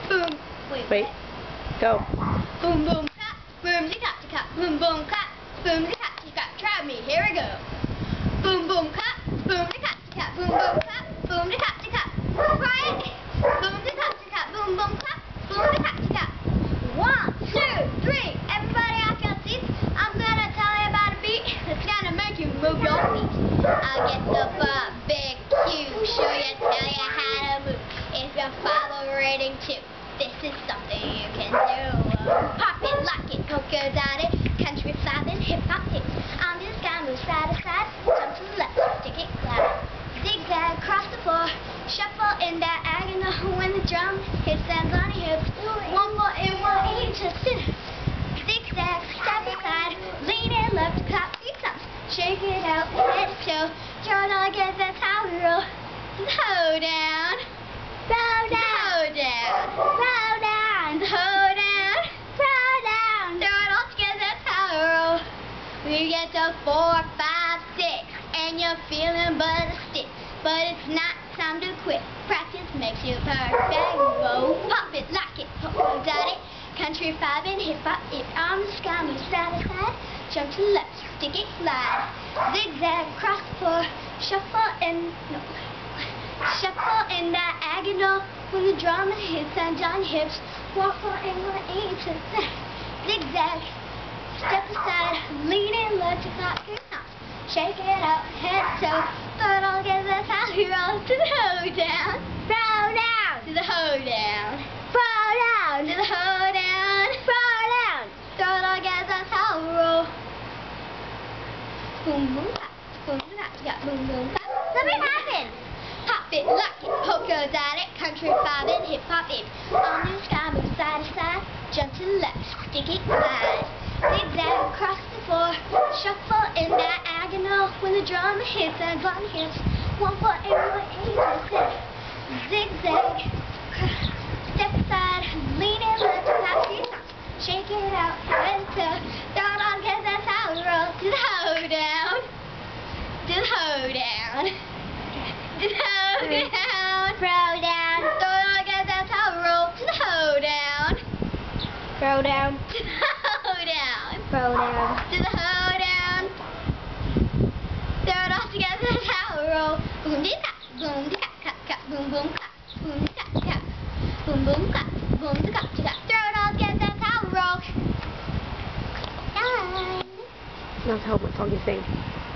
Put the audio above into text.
Boom. Wait. Go. Boom, boom, clap. Boom, clap. Boom, boom, clap. Boom, clap. Try me. Here we go. Boom, boom, clap. Boom, clap. Boom, boom, clap. Boom, clap. Right. Boom, clap. Boom, boom, clap. Boom, clap. 1, 2, 3. Everybody off your seats. I'm gonna tell you about a beat that's gonna make you move your feet. I'll get the barbecue, show you, tell you how to move. If you follow rating 2, this is something you can do. Pop it, lock it, polka dot it, country flapping, hip hop hit. I'm just gonna move side to side, jump to the left, stick it, glide. Zigzag across the floor, shuffle in diagonal when the drum hits and on your hips. 1 more in 1 each to sit. Zigzag, step aside, lean in left, clap 3 times. Shake it out, head to toe, turn on, get that how we roll. Hold down, roll down, hold down, roll down, hold down, roll down. Throw it all together, that's how we roll. We get to 4, 5, 6, and you're feeling but a stick. But it's not time to quit. Practice makes you perfect. Whoa, pop it, lock it, polka dot it, country fiving, hip hop it. On the sky, move side to side, jump to the left, stick it, slide. Zigzag across the floor, shuffle in diagonal when the drum hits and on your hips. 1 more in 1 each to sit. Zigzag, step aside, lean in left to clap 3 times. Shake it out, head to toe, throw it all together, that's how we roll. To the hold down, roll down, to the hold down, roll down, to the hold down, roll down. Throw it all together, that's how we roll. Boom, boom, clap, boom, clap, boom, boom, clap. Something happened. Pop it, lock it, polka dot it, country fiving, hip hop it. On the sky, move side to side, jump to the left, stick it, glide. Zigzag across the floor, shuffle in diagonal when the drum hits and on your hips. 1 more in 1 each to sit. Zigzag, step aside, lean in left, clap 3 times. Shake it out, head to toe, throw it on, cause that's how we roll. To the hold down, to the hold down, to the hold down, roll down. Throw it on, cause that's how we roll. To the hold down, Throw down. to the hold down, Throw down. to the hold down. Throw it all together, that's how we roll. Boom de clap, boom boom clap, boom clap, boom boom clap, boom clap. Throw it all together, that's how we roll. Done. Now tell what song you sing.